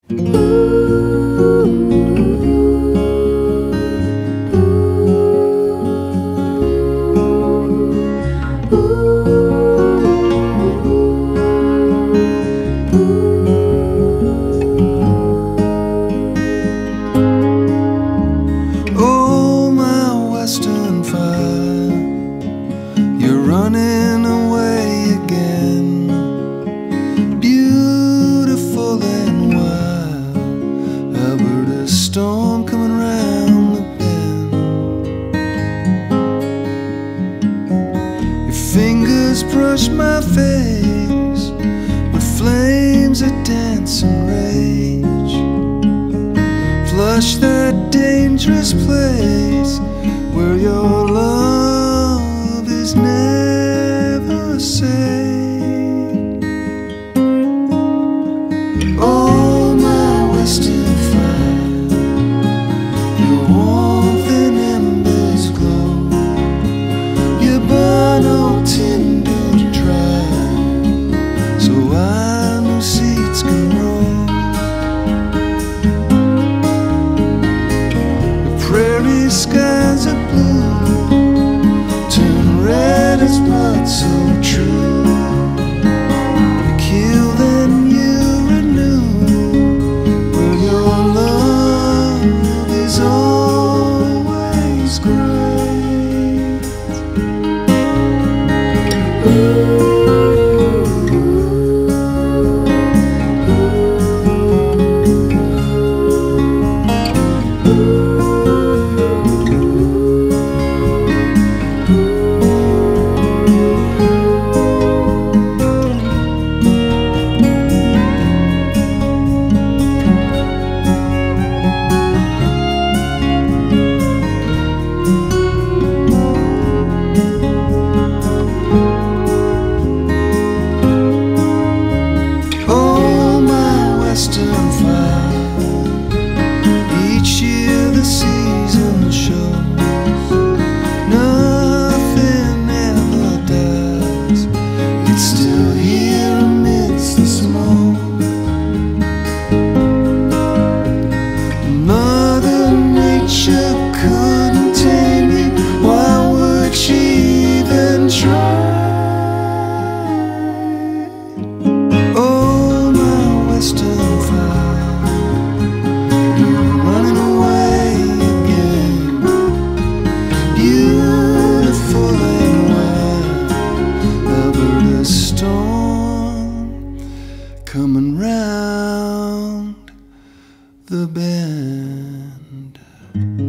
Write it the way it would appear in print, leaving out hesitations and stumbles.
Oh, my western fire, you're running away again, beautiful and wild. Alberta storm coming round the bend. Your fingers brush my face with flames of dance and rage. Flush that dangerous place where your love is never safe. Oh, my western fire, your warmth and embers glow. You burn old tinder dry, so our new seeds can roll. The prairie skies are blue, turn red as blood so true. You kill then you renew, where your love is always great. Oh, my western fire, each year the season shows nothing ever dies. It's still here amidst the smoke. Mother Nature couldn't tame you, why would she even try? Oh, my western fire, you're running away again, beautiful and wild. Alberta storm coming round the bend.